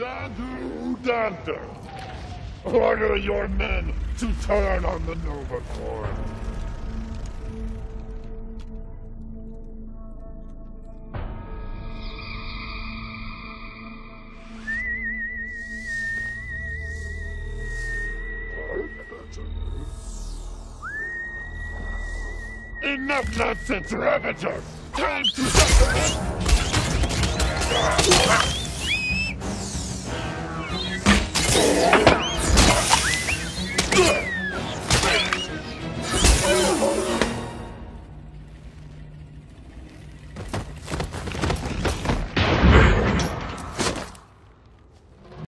Yondu! Order your men to turn on the Nova Corps. Enough nonsense, Ravager! Time to...